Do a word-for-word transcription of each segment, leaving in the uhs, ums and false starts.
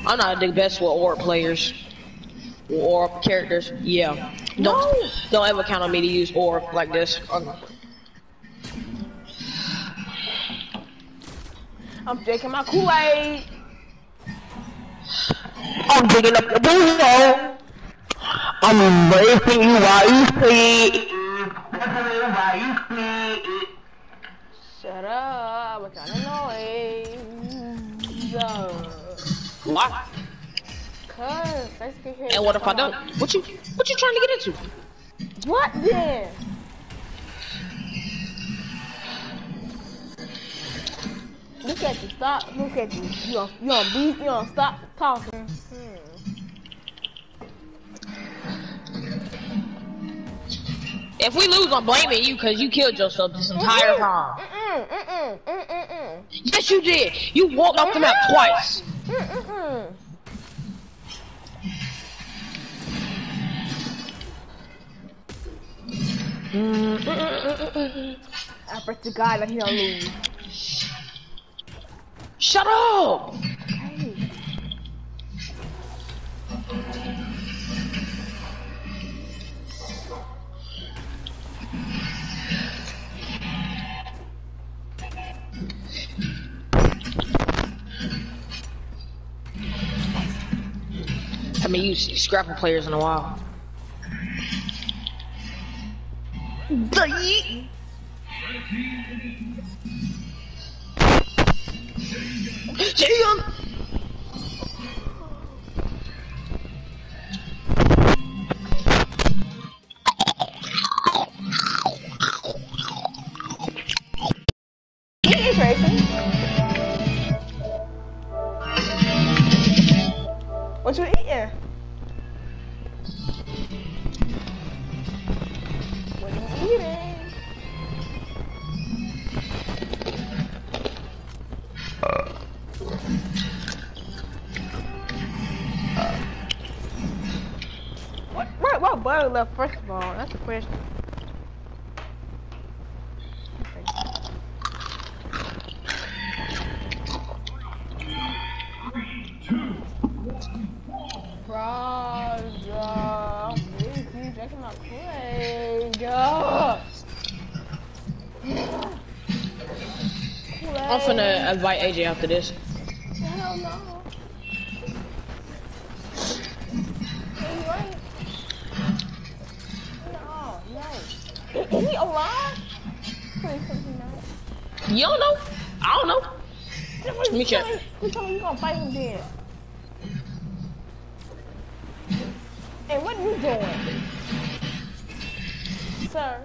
I'm not the best with orb players. Orb characters. Yeah. No. Don't don't ever count on me to use orb like this. I'm drinking my Kool-Aid. I'm digging up the bull. I'm breaking you while you sleep. Shut up, what kind of noise? Why? Cause let's get here. And what if I don't? What you what you trying to get into? What then? Look at you, stop, look at you. You don't, you don't beat, you don't stop talking. Hmm. If we lose, I'm blaming you because you killed yourself this entire time. Mm-mm, mm-mm, mm-mm, mm-mm. Yes, you did. You walked off the map twice. Mm-mm. I pray to God that he don't lose. Shut up! Hey. I haven't used scrapper players in a while. Damn! Hey, Tracy. What you eating? What you eating? What, what, what butter left first of all? That's the question. Raja, please keep drinking my Kool-Aid. I'm finna invite A J after this. Hell no. He's right. No, no. Is he alive? Please, please, no. You don't know? I don't know. Let me check. You told me you gonna fight him then. Hey, what are you doing? Sir.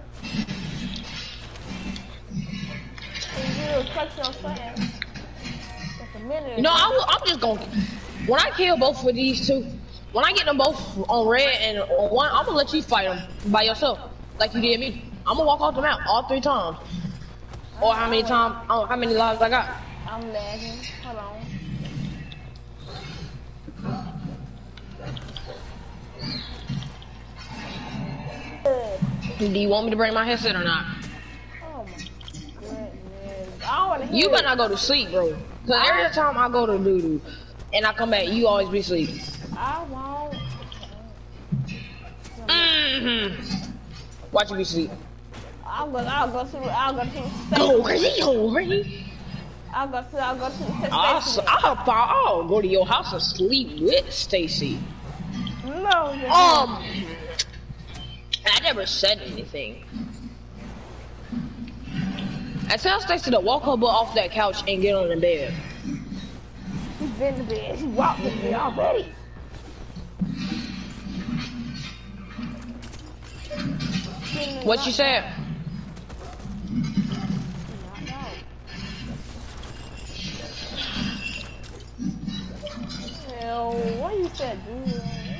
Hey, you touch your son. That's a minute. You know, I will, I'm just gonna. When I kill both of these two, when I get them both on red and on one, I'm gonna let you fight them by yourself, like you did me. I'm gonna walk off the map all three times. Or how many times? Oh, how many lives I got? I'm lagging. Hold on. Do you want me to bring my headset or not? Oh my goodness. I don't wanna hear You it. better not go to sleep, bro. Cause every time I go to doo doo and I come back, you always be asleep. I won't. Mm-hmm. Watch you be asleep. I'll go. I'll go to. I'll go to. Go crazy, go crazy. I'll go to. I'll go to. to I'll, Stacy. I'll, I'll go to your house and sleep with Stacy. No. you're Um, not. I never said anything. I tell Stacy to walk her butt off that couch and get on the bed. She's been to bed. She walked with me already. What you said? Hell, what you said, dude?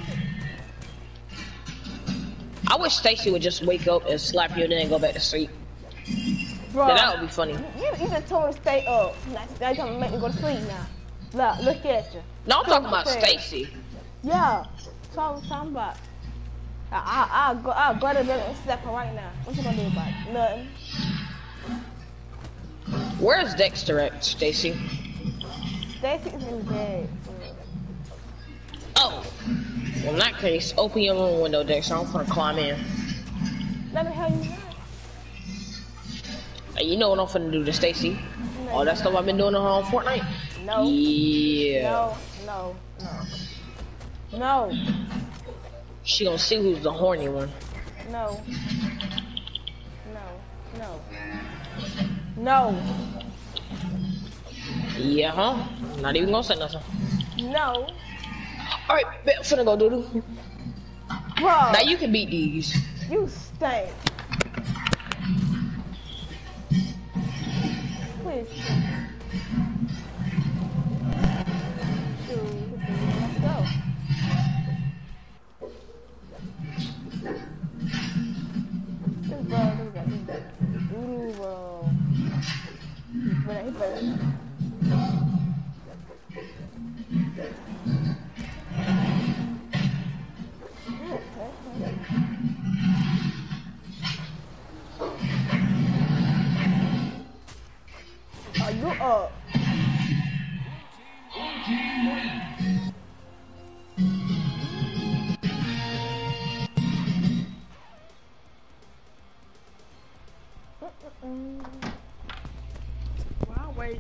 I wish Stacy would just wake up and slap you and then go back to sleep. Bro, Yeah, that would be funny. You, you just told me to stay up. Now, now you're gonna make me go to sleep now. Look, look at you. No, I'm talking about Stacy. Yeah. So I was talking about. I, I, I'll go, I'll go to bed and slap her right now. What you gonna do about it? Nothing. Where's Dexter at, Stacy? Stacy is in bed. Well, in that case, open your room window, Dexter. I'm gonna climb in. Let me help you not. Hey, you know what I'm finna do to Stacy? No, All that stuff I've been doing on Fortnite? No. Yeah. No, no, no. No. She gonna see who's the horny one. No. No. No. No. Yeah, huh? Not even gonna say nothing. No. Alright, bet I'm finna go doo doo. Bro. Now you can beat these. You stink. Please. Shoot, let's go. This bro, this guy, this guy. Doo-doo, bro. He better, he better. Are you up? Wow, wait.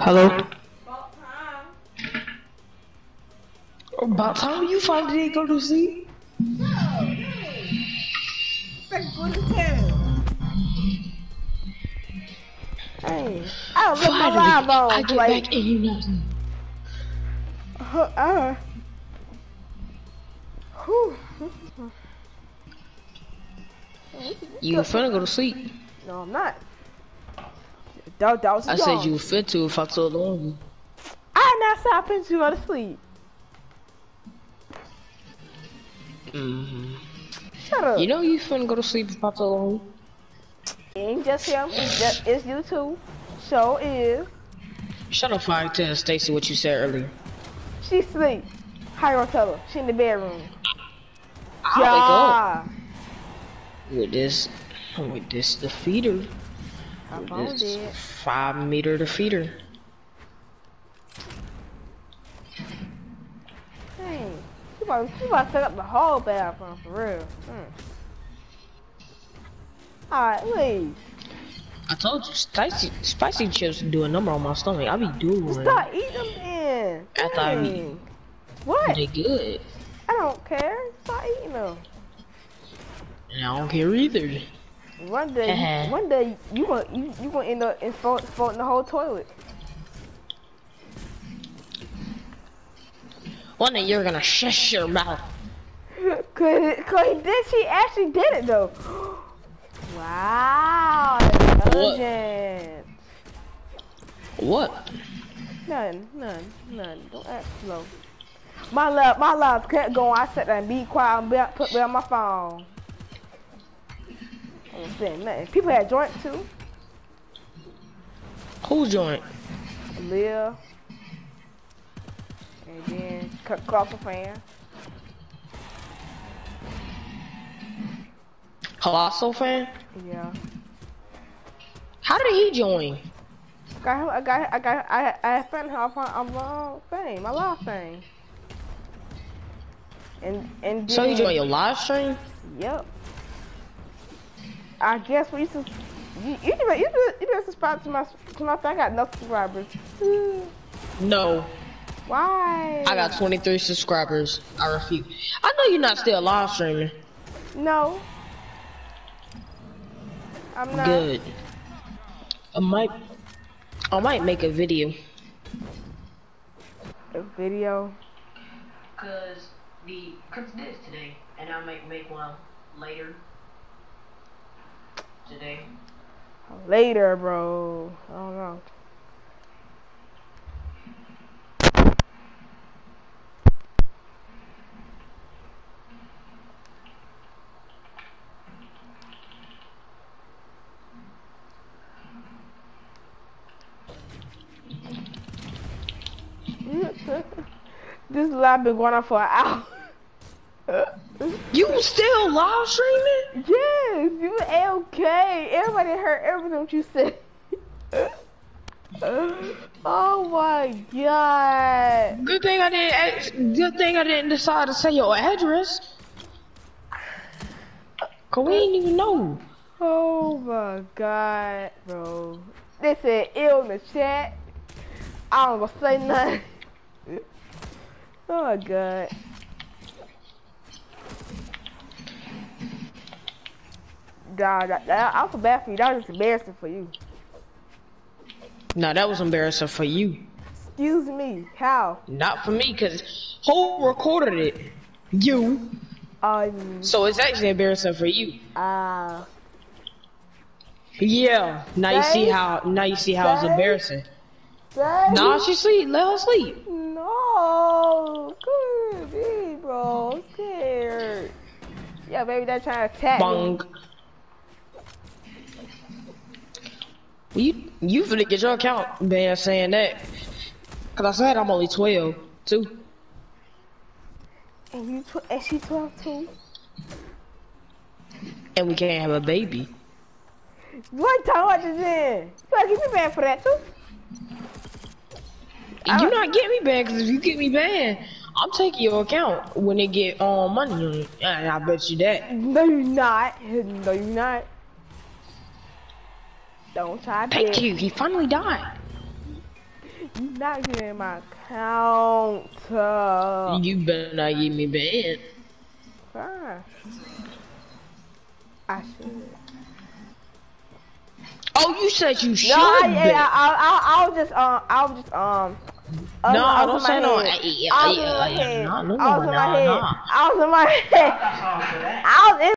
Hello? About time. About time you finally did go to sleep. No, hey. Expect good to tell. Hey, I don't look my Finally, live on. I get like, back in you nothing. Uh, uh. Whew. You finna go to sleep. No, I'm not. That, that was I young. said you were fit to if I told you. I'm not stopping to go to sleep. Mm-hmm. Shut up. You know you finna go to sleep if I told you. It ain't just him. It's, just, it's you too. So is. Shut up, fire. Tell Stacy what you said earlier. She sleep. How you gonna tell her? She in the bedroom. I'll yeah. wake up with this, with this defeater. I With found this it. five meter defeater. Dang. She about, she about to set up the whole bathroom for real. Mm. Alright, leave. I told you, spicy, spicy chips do a number on my stomach. I be doing. Stop eating them then. After I eat. Dang. What? They good. I don't care. Stop eating them. And I don't care either. One day, one day you gonna you, you gonna end up in floating the whole toilet. One day you're gonna shush your mouth. Cause, cause did she actually did it though? Wow, intelligent. What? What? None, none, none. Don't act slow. My love, my love kept going. I sat there and be quiet and be, put me on my phone. I wasn't saying nothing. People had joint too. Who's joint? Leah. And then cut Colossal fan. Colossal fan? Yeah. How did he join? Got him, I got I got I I found her on on my thing, my live thing. And and then, So you joined your live stream? Yep. I guess we used to you you you you you subscribe to my to my thing. I got no subscribers. No. Why? I got twenty-three subscribers. I refuse. I know you're not still live streaming. No. I'm not. Good. I might, I might make a video. A video. Cause the Chris did today, and I might make one later today. Later, bro. I don't know. This live been going on for an hour. You still live streaming? Yes, you okay. Everybody heard everything what you said. Oh my god. Good thing I didn't. Good thing I didn't decide to say your address. Cause we didn't even know. Oh my god, bro. They said ill in the chat. I don't gonna say nothing. Oh my god. Nah, that, that, I feel bad for you. That was just embarrassing for you. Nah, that was embarrassing for you. Excuse me. How? Not for me, cause who recorded it? You. Um. So it's actually embarrassing for you. Uh. Yeah. Now you see how. Now you see how it's embarrassing. Nah, she sleep. Let her sleep. No. Good me, bro. I'm scared. Yeah, baby, they're trying to attack Bong. me. You you finna get your account banned saying that. Cause I said I'm only twelve too. And you tw and she twelve too. And we can't have a baby. You ain't talking about this then. You gotta get me banned for that too. You not get me banned, cause if you get me banned, I'm taking your account when they get um money on it. And I bet you that. No, you're not. No, you're not. Don't try to. Thank you. He finally died. You not getting my counter. You better not get me banned. Fine. I should. Oh, you said you should. No, I, bet. I, I, I, I was just, um, I was just, um. I was, No, I was don't in my say no. head. Ay, ay, I was ay, in my ay, head. no, no, I was in no, my head. no. I was in my head. I was in